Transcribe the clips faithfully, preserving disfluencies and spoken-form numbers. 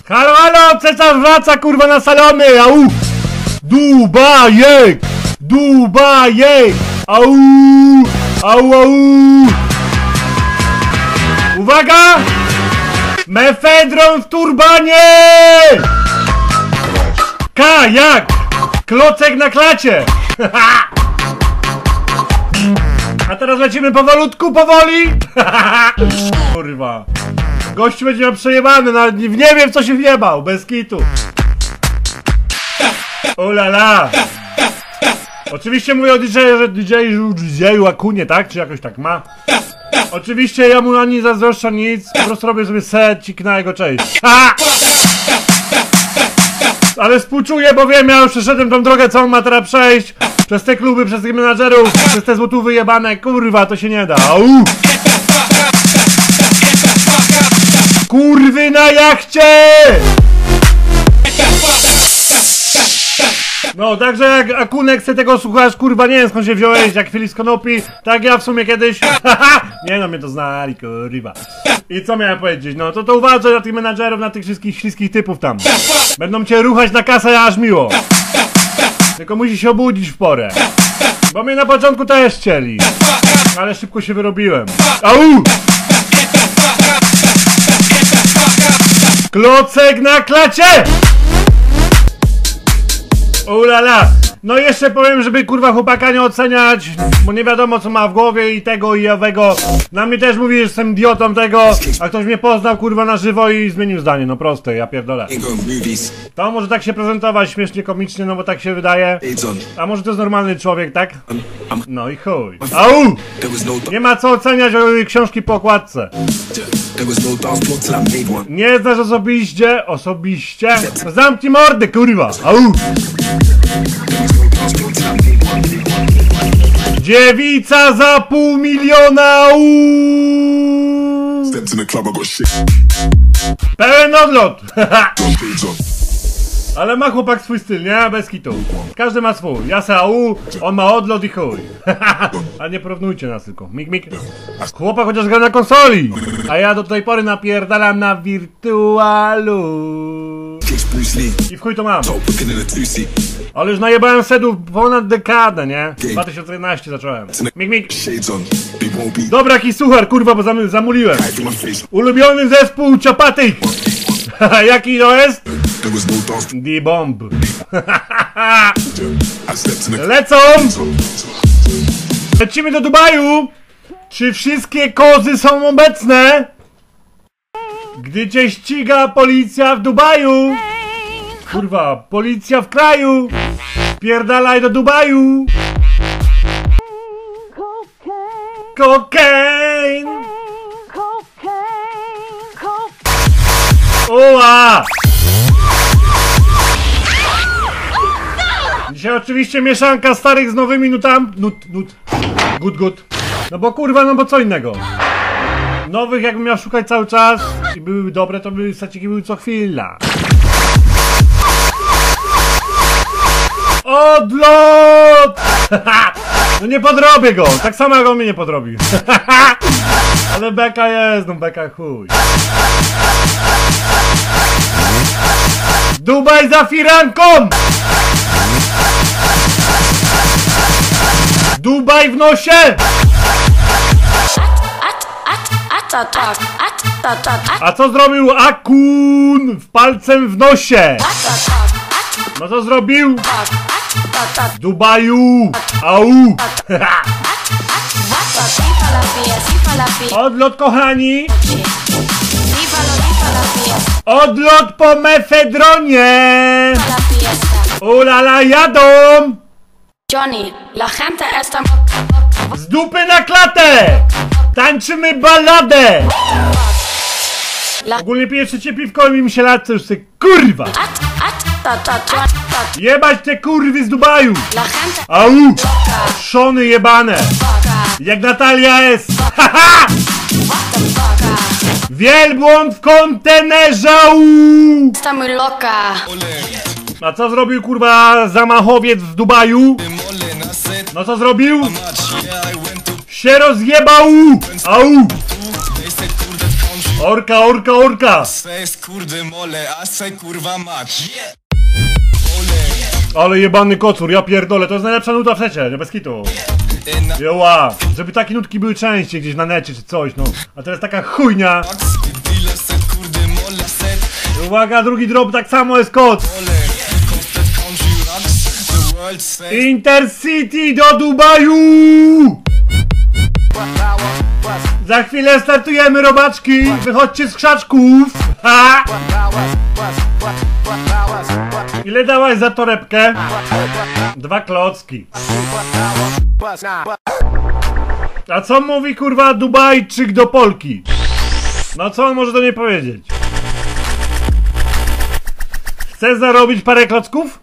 Halo, halo, cesarz wraca kurwa na salony, au! Dubajek! Dubajek! Au! Au, au! Uwaga! Mefedron w turbanie! Kajak! Klocek na klacie! A teraz lecimy powolutku, powoli! Kurwa. Gościu będzie miał przejebany, nawet nie, nie wiem w co się wjebał, bez kitu. Ulala! Oczywiście mówię o didżeju, że didżeju, didżeju Akunie, tak? Czy jakoś tak ma? Oczywiście ja mu ani zazdroszczę nic, po prostu robię sobie secik na jego cześć. Ha! Ale współczuję, bo wiem, ja już przeszedłem tą drogę, co on ma teraz przejść. Przez te kluby, przez tych menadżerów, przez te złotówy jebane, kurwa, to się nie da. Au! Kurwy na jachcie! No, także jak Akunek chce tego słuchasz, kurwa, nie wiem skąd się wziąłeś, jak Filip z Konopi, tak ja w sumie kiedyś, nie no, mnie to znali, kurwa. I co miałem powiedzieć, no to to uważaj na tych menadżerów, na tych wszystkich śliskich typów tam. Będą cię ruchać na kasę, aż miło. Tylko musi się obudzić w porę. Bo mnie na początku też chcieli. Ale szybko się wyrobiłem. Au! Klocek na klacie! Ulala! No jeszcze powiem, żeby kurwa chłopaka nie oceniać, bo nie wiadomo co ma w głowie i tego i owego. Na mnie też mówi, że jestem idiotą tego, a ktoś mnie poznał kurwa na żywo i zmienił zdanie, no proste, ja pierdolę. To może tak się prezentować śmiesznie, komicznie, no bo tak się wydaje. A może to jest normalny człowiek, tak? No i chuj. Au! Nie ma co oceniać o książki po okładce. Nie znasz osobiście? Osobiście? Zamknij mordy, kurwa! Au! Dziewica za pół miliona! Uuu. Pełen odlot! Ale ma chłopak swój styl, nie? Bez kitu. Każdy ma swój. Ja se au, on ma odlot i chuj. A nie porównujcie nas tylko. Mik, mik. Chłopak chociaż gra na konsoli. A ja do tej pory napierdalam na wirtualu. I w chuj to mam. Ale już najebałem sedów ponad dekadę, nie? dwa tysiące jedenaście zacząłem. Mik, mik. Dobra, jaki suchar, kurwa, bo zam zamuliłem. Ulubiony zespół ciopatych. Jaki to jest? The Bomb. Lecą! Lecimy do Dubaju! Czy wszystkie kozy są obecne? Gdy cię ściga policja w Dubaju! Kurwa, policja w kraju! Pierdalaj do Dubaju! Kokain! Oła! Dzisiaj oczywiście mieszanka starych z nowymi nutami. Nut, nut. Good, good. No bo kurwa, no bo co innego. Nowych jakbym miał szukać cały czas i były dobre, to by staciki były co chwila. Odlot! No nie podrobię go, tak samo jak on mnie nie podrobił. Ale beka jest, no beka chuj. Dubaj za firanką! Dubaj w nosie! A co zrobił Akun w palcem w nosie? No co zrobił? Dubaju! Au! Odlot, kochani! Odlot po mefedronie! Ulala, jadą! Johnny, la gente está... Z dupy na klatę! Tańczymy balladę! Ogólnie piję trzecie piwko i mi się lat, już ty kurwa! Jebać te kurwy z Dubaju! Au! Szony jebane! Jak Natalia S! Haha! Wielbłąd w kontenerze! A co zrobił kurwa zamachowiec w Dubaju? No co zrobił? Się rozjebał! Au! Orka, orka, orka! Fest, kurde mole, a se kurwa mać. Ale jebany kocur, ja pierdolę, to jest najlepsza nuta w secie, nie bez kitu. Joła, żeby takie nutki były częściej gdzieś na necie czy coś, no. A teraz taka chujnia. Uwaga, drugi drop, tak samo jest koc. Intercity do Dubaju! Za chwilę startujemy, robaczki! Wychodźcie z krzaczków! Ha! Ile dałaś za torebkę? Dwa klocki. A co mówi kurwa Dubajczyk do Polki? No co on może do niej powiedzieć? Chce zarobić parę klocków?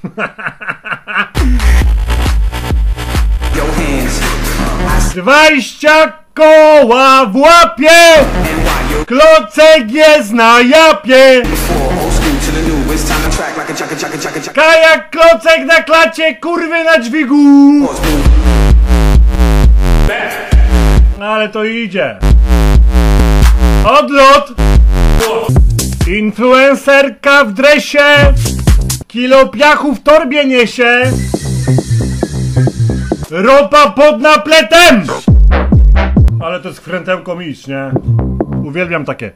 Dwadzieścia koła w łapie! Klocek jest na japie! Kajak, klocek na klacie, kurwy na dźwigu! Ale to idzie. Odlot! Influencerka w dresie! Kilo piachu w torbie niesie! Ropa pod napletem! Ale to jest krętełko mistrz, nie? Uwielbiam takie.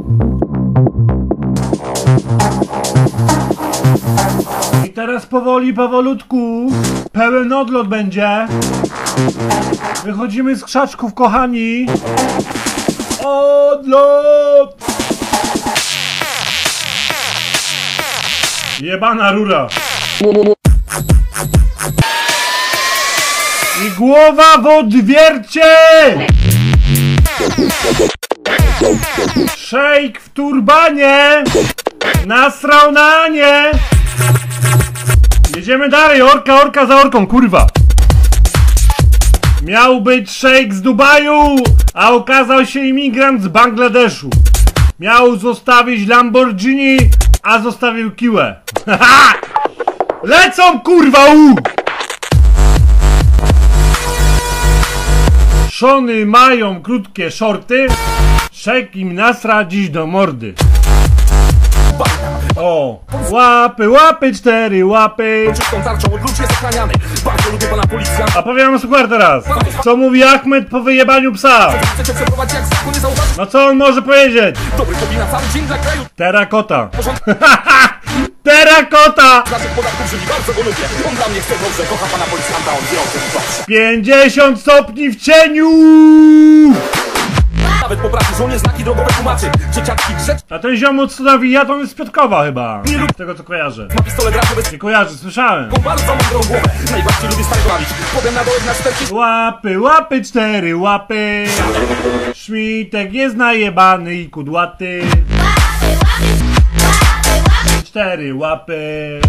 I teraz powoli, powolutku pełen odlot będzie. Wychodzimy z krzaczków, kochani. Odlot! Jebana rura. I głowa w odwiercie! Szejk w turbanie! Nasrał na nie! Jedziemy dalej, orka, orka za orką, kurwa! Miał być szejk z Dubaju, a okazał się imigrant z Bangladeszu. Miał zostawić Lamborghini, a zostawił kiłę. Lecą, kurwa, u! Szony mają krótkie shorty, szejk im nasra dziś do mordy. O, łapy, łapy, cztery łapy. A powiem wam super teraz. Co mówi Achmed po wyjebaniu psa? No co on może powiedzieć? Terakota. Terakota! pięćdziesiąt stopni w cieniu! Nawet po pracy żonie znaki drogowe tłumaczy. Dzieciaczki grzecz... A ten ziomuc co nawija, to on jest z Piotrkowa chyba. Z tego co kojarzę. Nie kojarzę, słyszałem. Bardzo mądrą głowę. Najbardziej lubię stary bawić. Powiem na dołek na czterki. Łapy, łapy, cztery łapy. Szmitek jest najebany i kudłaty. Cztery łapy.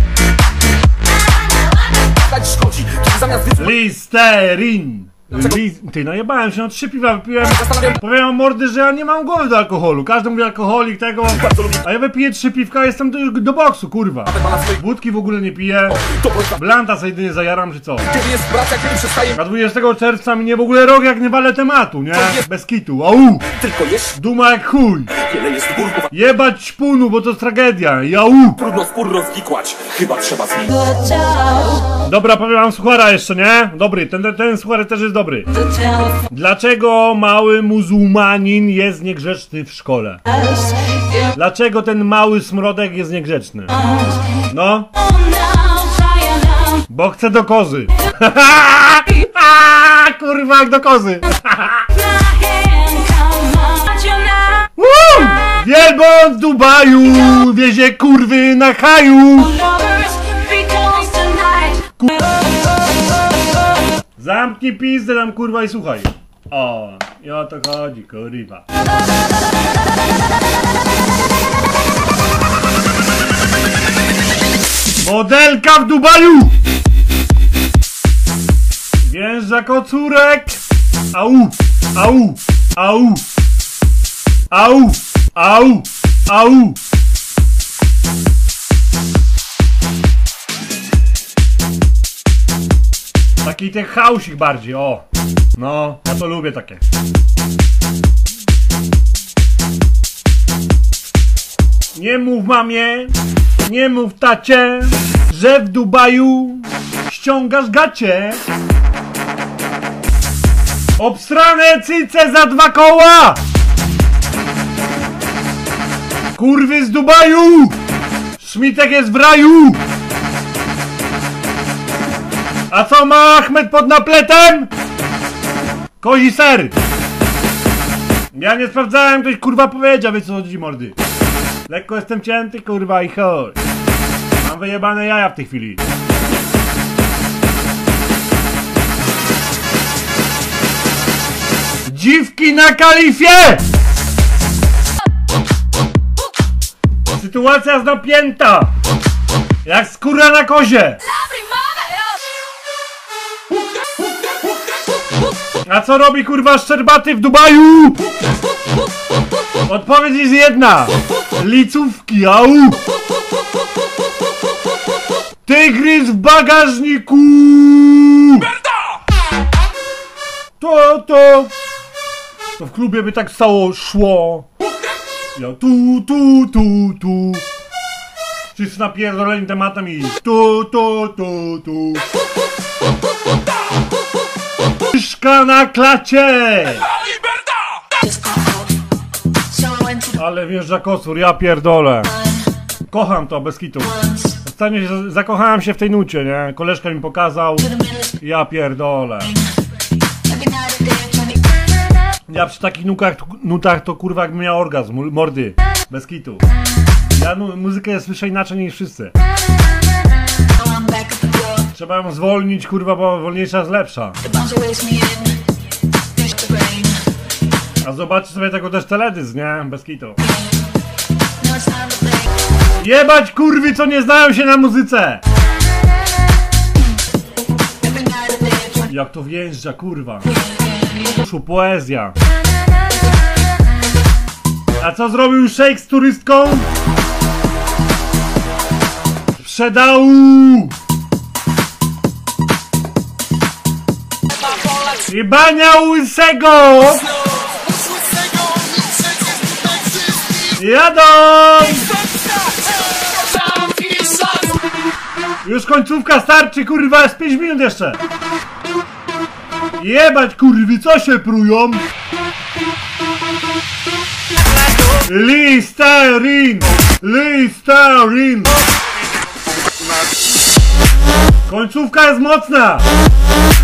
Listerin. Lis... Ty, no jebałem się, no trzy piwa wypiłem. Powiem mordy, że ja nie mam głowy do alkoholu. Każdy mówi alkoholik tego. A ja wypiję trzy piwka, jestem do, do boksu, kurwa. Wódki w ogóle nie piję. Blanta sobie jedynie zajaram, czy co? A dwudziestego czerwca minie w ogóle rok, jak nie walę tematu, nie? Bez kitu, au! Duma jak chuj. Jebać szpunu, bo to jest tragedia, jau! Trudno spór rozwikłać, chyba trzeba zmienić. Dobra, powiem wam suchara jeszcze, nie? Dobry, ten, ten, ten suchar też jest dobry. Dlaczego mały muzułmanin jest niegrzeczny w szkole? Dlaczego ten mały smrodek jest niegrzeczny? No? Bo chce do kozy. Kurwa, jak do kozy. Wielbłąd z Dubaju wiezie kurwy na haju. Zamknij pizdę tam, kurwa, i słuchaj. O, i o to chodzi, kurwa. Modelka w Dubaju! Wjeżdża kocurek! Au, au, au, au, au, au. Taki ten chaosik bardziej, o. No, ja to lubię takie. Nie mów mamie, nie mów tacie, że w Dubaju ściągasz gacie. Obstrane cyce za dwa koła! Kurwy z Dubaju! Szmitek jest w raju! A co ma Achmed pod napletem? Kozi ser! Ja nie sprawdzałem, ktoś kurwa powiedział, wie co chodzi, mordy. Lekko jestem cięty, kurwa, i chodź. Mam wyjebane jaja w tej chwili. Dziwki na kalifie! Sytuacja napięta! Jak skóra na kozie! A co robi kurwa Szczerbaty w Dubaju? Odpowiedź jest jedna! Licówki, au! Tygrys w bagażniku! To, to... To w klubie by tak stało, szło. Ja tu, tu, tu, tu. Wszyscy napierdoleni tematem i tu, tu, tu, tu. Myszka na klacie! Ale wjeżdża kocur, ja pierdolę. Kocham to, bez kitu. Ostatnio się, zakochałem się w tej nucie, nie? Koleżka mi pokazał. Ja pierdolę. Ja przy takich nutach, nutach to kurwa jakbym miał orgazm, mordy. Bez kitu. Ja no, muzykę słyszę inaczej niż wszyscy. Trzeba ją zwolnić, kurwa, bo wolniejsza jest lepsza. A zobaczcie sobie tego też teledysk, nie? Bez kitu. Jebać kurwy, co nie znają się na muzyce! Jak to wjeżdża, kurwa. Uszu poezja. A co zrobił szejk z turystką? Sprzedał! I bania łysego! Jadą! Już końcówka starczy, kurwa, z pięć minut jeszcze! Jebać kurwy, co się prują? Listerin! Listerin! Końcówka jest mocna!